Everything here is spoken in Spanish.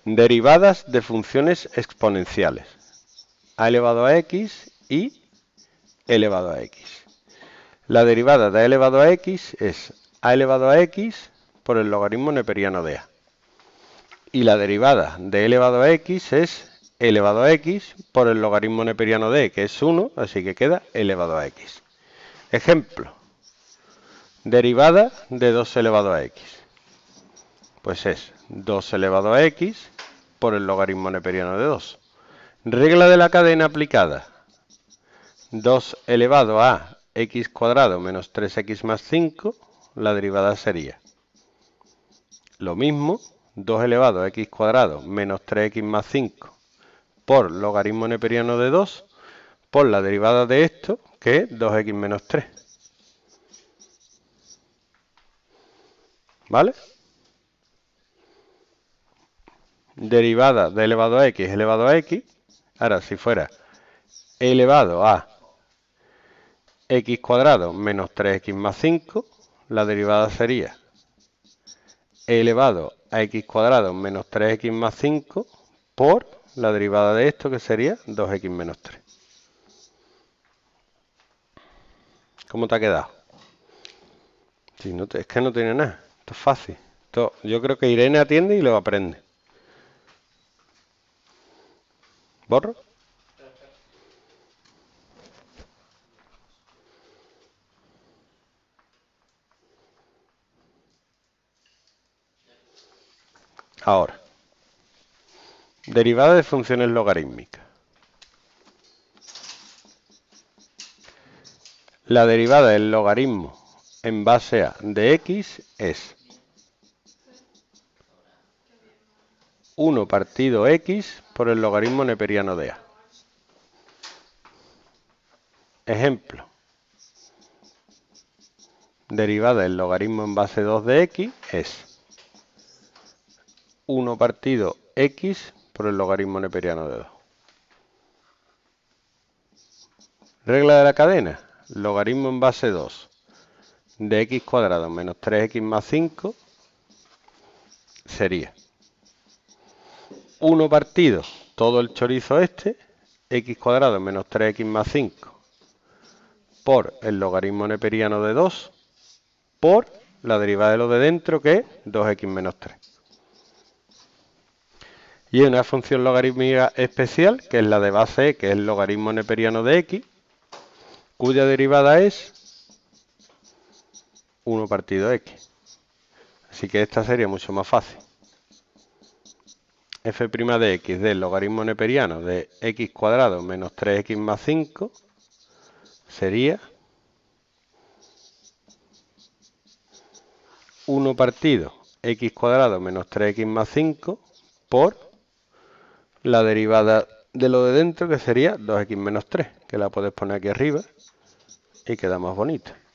Derivadas de funciones exponenciales. A elevado a x y elevado a x. La derivada de a elevado a x es a elevado a x por el logaritmo neperiano de a. Y la derivada de elevado a x es elevado a x por el logaritmo neperiano de e, que es 1, así que queda elevado a x. Ejemplo. Derivada de 2 elevado a x. Pues es 2 elevado a x por el logaritmo neperiano de 2. Regla de la cadena aplicada. 2 elevado a x cuadrado menos 3x más 5, la derivada sería lo mismo, 2 elevado a x cuadrado menos 3x más 5 por logaritmo neperiano de 2 por la derivada de esto, que es 2x menos 3. ¿Vale? Derivada de elevado a x elevado a x. Ahora, si fuera elevado a x cuadrado menos 3x más 5, la derivada sería elevado a x cuadrado menos 3x más 5 por la derivada de esto, que sería 2x menos 3. ¿Cómo te ha quedado? Si no es que no tiene nada. Esto es fácil. Yo creo que Irene atiende y lo aprende. ¿Borro? Ahora, derivada de funciones logarítmicas. La derivada del logaritmo en base a de x es 1 partido x por el logaritmo neperiano de a. Ejemplo. Derivada del logaritmo en base 2 de x es 1 partido x por el logaritmo neperiano de 2. Regla de la cadena. Logaritmo en base 2 de x cuadrado menos 3x más 5 sería 1 partido todo el chorizo este, x cuadrado menos 3x más 5 por el logaritmo neperiano de 2 por la derivada de lo de dentro, que es 2x menos 3. Y hay una función logarítmica especial, que es la de base e, que es el logaritmo neperiano de x, cuya derivada es 1 partido x. Así que esta sería mucho más fácil. F' de x del logaritmo neperiano de x cuadrado menos 3x más 5 sería 1 partido x cuadrado menos 3x más 5 por la derivada de lo de dentro, que sería 2x menos 3, que la puedes poner aquí arriba y queda más bonita.